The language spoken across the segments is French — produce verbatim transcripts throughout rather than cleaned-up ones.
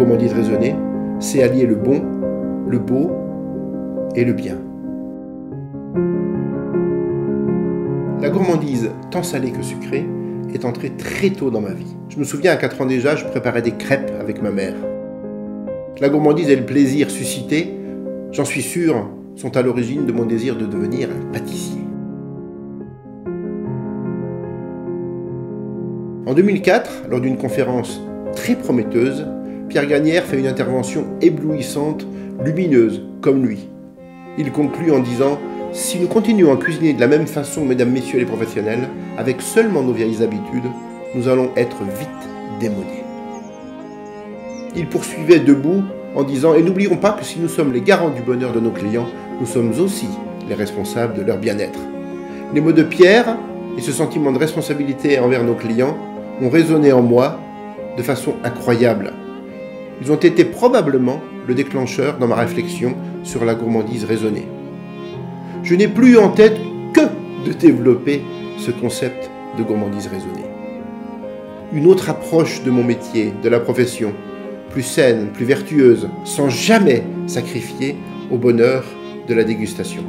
gourmandise raisonnée, c'est allier le bon, le beau et le bien. La gourmandise, tant salée que sucrée, est entrée très tôt dans ma vie. Je me souviens, à quatre ans déjà, je préparais des crêpes avec ma mère. La gourmandise et le plaisir suscités, j'en suis sûr, sont à l'origine de mon désir de devenir un pâtissier. En deux mille quatre, lors d'une conférence très prometteuse, Pierre Gagnère fait une intervention éblouissante, lumineuse, comme lui. Il conclut en disant « Si nous continuons à cuisiner de la même façon, mesdames, messieurs les professionnels, avec seulement nos vieilles habitudes, nous allons être vite démodés. » Il poursuivait debout en disant « Et n'oublions pas que si nous sommes les garants du bonheur de nos clients, nous sommes aussi les responsables de leur bien-être. » Les mots de Pierre et ce sentiment de responsabilité envers nos clients ont résonné en moi de façon incroyable. Ils ont été probablement le déclencheur dans ma réflexion sur la gourmandise raisonnée. Je n'ai plus en tête que de développer ce concept de gourmandise raisonnée. Une autre approche de mon métier, de la profession, plus saine, plus vertueuse, sans jamais sacrifier au bonheur de la dégustation.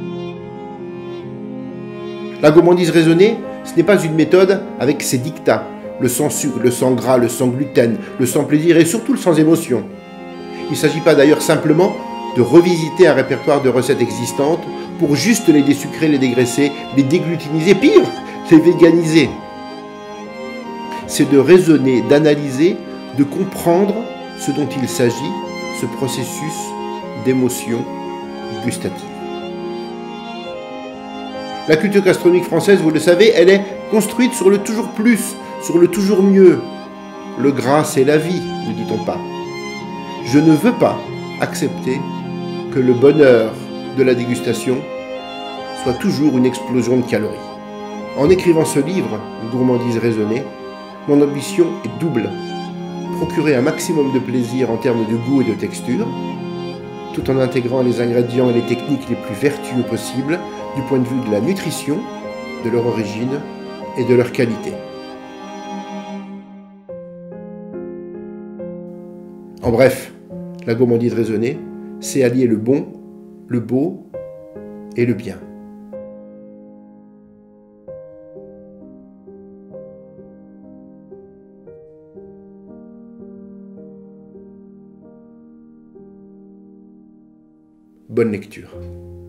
La gourmandise raisonnée, ce n'est pas une méthode avec ses dictats, le sans sucre, le sans gras, le sans gluten, le sans plaisir et surtout le sans émotion. Il ne s'agit pas d'ailleurs simplement de revisiter un répertoire de recettes existantes pour juste les désucrer, les dégraisser, les déglutiniser, pire, les véganiser. C'est de raisonner, d'analyser, de comprendre ce dont il s'agit, ce processus d'émotion gustative. La culture gastronomique française, vous le savez, elle est construite sur le toujours plus, sur le toujours mieux. Le gras, c'est la vie, ne dit-on pas. Je ne veux pas accepter que le bonheur de la dégustation soit toujours une explosion de calories. En écrivant ce livre, Gourmandise raisonnée, mon ambition est double. Procurer un maximum de plaisir en termes de goût et de texture, tout en intégrant les ingrédients et les techniques les plus vertueux possibles du point de vue de la nutrition, de leur origine et de leur qualité. En bref, la gourmandise raisonnée, c'est allier le bon, le beau et le bien. Bonne lecture.